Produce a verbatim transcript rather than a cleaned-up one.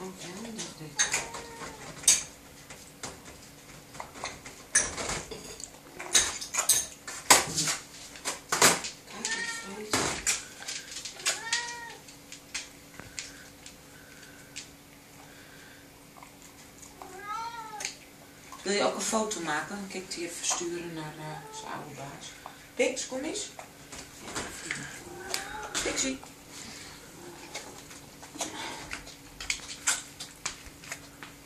handig dit. Wil je ook een foto maken? Dan kan ik die even sturen naar uh, zijn oude baas. Pix, kom eens. Ja, Pixie.